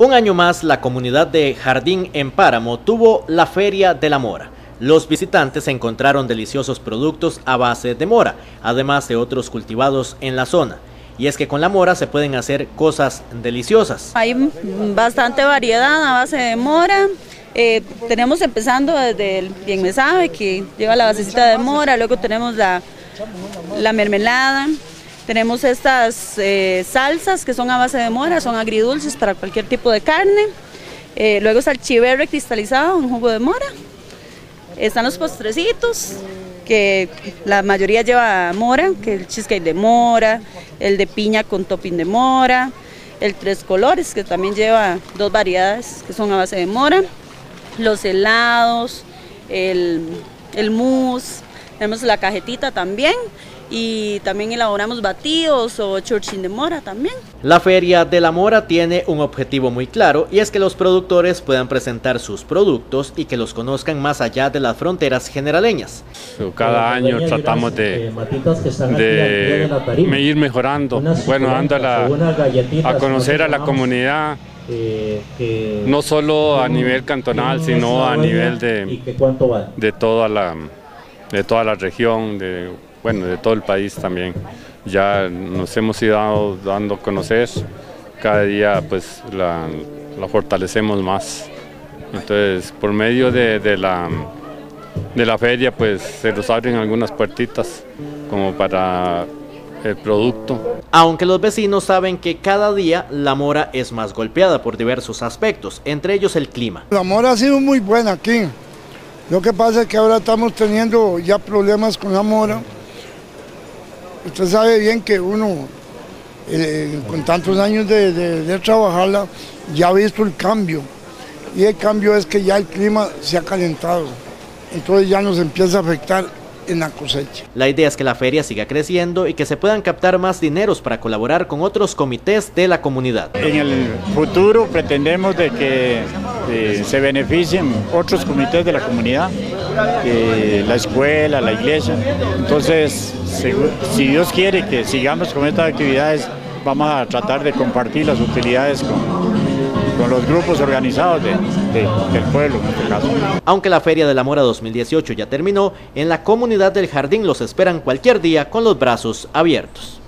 Un año más, la comunidad de Jardín en Páramo tuvo la Feria de la Mora. Los visitantes encontraron deliciosos productos a base de mora, además de otros cultivados en la zona. Y es que con la mora se pueden hacer cosas deliciosas. Hay bastante variedad a base de mora. Tenemos empezando desde el bien me sabe, que lleva la basecita de mora, luego tenemos la mermelada. Tenemos estas salsas que son a base de mora, son agridulces para cualquier tipo de carne. Luego está el chiverre cristalizado en jugo de mora. Están los postrecitos, que la mayoría lleva mora, que el cheesecake de mora, el de piña con topping de mora, el tres colores, que también lleva dos variedades que son a base de mora, los helados, el mousse, tenemos la cajetita también. Y también elaboramos batidos o churchín de mora también. La Feria de la Mora tiene un objetivo muy claro, y es que los productores puedan presentar sus productos y que los conozcan más allá de las fronteras generaleñas. Cada año tratamos de ir mejorando, bueno, dando a conocer a la comunidad, no solo a nivel cantonal, sino a nivel de toda la región, bueno, de todo el país también. Ya nos hemos ido dando a conocer, cada día pues la fortalecemos más. Entonces, por medio de la feria pues se nos abren algunas puertitas como para el producto. Aunque los vecinos saben que cada día la mora es más golpeada por diversos aspectos, entre ellos el clima. La mora ha sido muy buena aquí. Lo que pasa es que ahora estamos teniendo ya problemas con la mora. Usted sabe bien que uno, con tantos años de trabajarla, ya ha visto el cambio. Y el cambio es que ya el clima se ha calentado. Entonces ya nos empieza a afectar en la cosecha. La idea es que la feria siga creciendo y que se puedan captar más dineros para colaborar con otros comités de la comunidad. En el futuro pretendemos de que se beneficien otros comités de la comunidad, la escuela, la iglesia. Entonces, si Dios quiere que sigamos con estas actividades, vamos a tratar de compartir las utilidades con los grupos organizados del pueblo en este caso. Aunque la Feria de la Mora 2018 ya terminó, en la comunidad del Jardín los esperan cualquier día con los brazos abiertos.